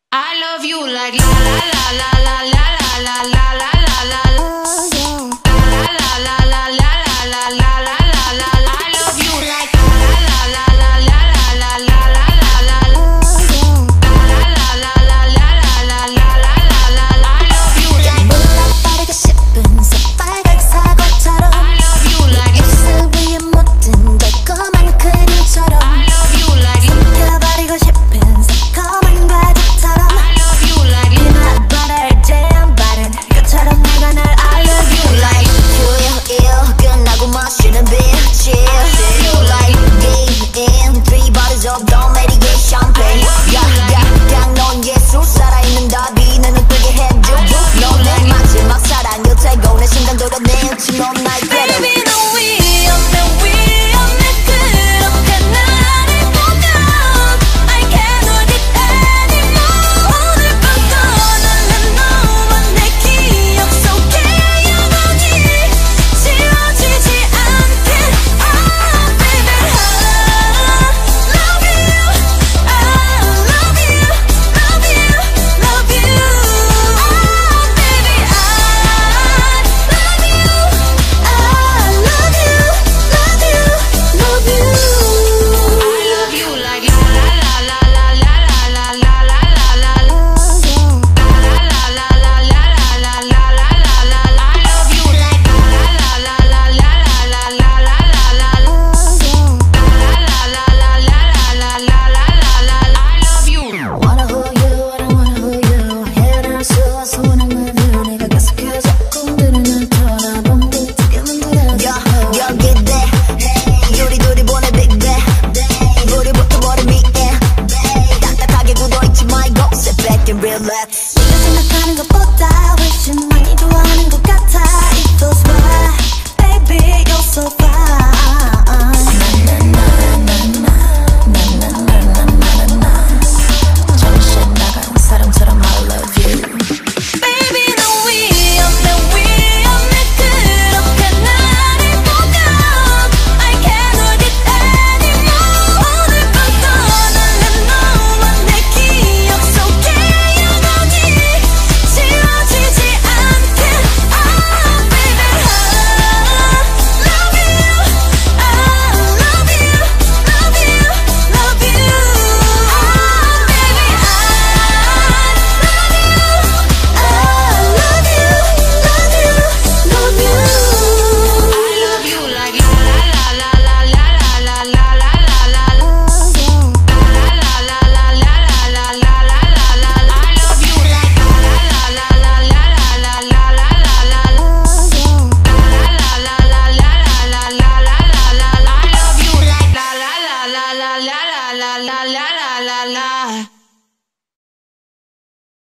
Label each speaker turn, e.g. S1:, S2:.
S1: I love you like la la la la la la la la la la la la. La la la la la la la la la la la. I love you like la la la la la la la la la la la. La la la la la la la la la la. I love you like
S2: 몰라버리고 싶은 새빨간 사과처럼
S1: I love you like
S2: 입술 위에 묻은 달콤한 크림처럼
S1: I love you like
S2: 삼켜버리고 싶은 새콤한 과즙처럼
S1: I love you like
S2: peanut butter jam 바른 것처럼 내가 널 I love you like QL 끝나고 마시는 beer chill You like game in 3 bottles of Dom Perignon champagne 그냥 넌 예술 살아있는 답이 내 눈 뜨게 해줘 넌 내 마지막 사랑 곁에 고는 순간도로 내 웃지 넌 날 괴로워 Baby 너 위험해 그렇게 나를 보면 I can't hold it anymore 오늘부터 너는 너와 내 기억 속에 영원히 지워지지 않게 Oh baby I love you I love you love you love you Oh baby I love you I love you love you love you
S1: I love you like la la la la la la la la la la la. La la la la la la la la la la la. I love you like la la la la la la la la la la la. La la la la la la la la la la. I love you.
S2: Wanna hold you, I don't wanna hold you 해를 쏘아 소원한 말로 내가 계속해서 꿈들은 날 떠나본 듯하게 만들어 여기대 우리 둘이 보내 big bang 불이 붙어버린 미에 딱딱하게 굳어있지 말고 sit back and relax 네가 생각하는 것보다 훨씬 많이 좋아하는 것 같아 It feels right, baby, you're so fine 정신 나간 사람처럼 I love you Baby 너 위험해 그렇게 나를 보면 I can't hold it anymore 오늘부터 너는 너와 내 기억 속에 영원히 지워지지 않게 Oh baby I love you I love you love you love you Oh baby I love you love you love you
S1: I love you like la la la la la la la la la la la. La la la la la la la la la la la. I love you like la la la la la la la la la la la. La la la la la la la la la la la. I love you like la la la la la la la la la la la la.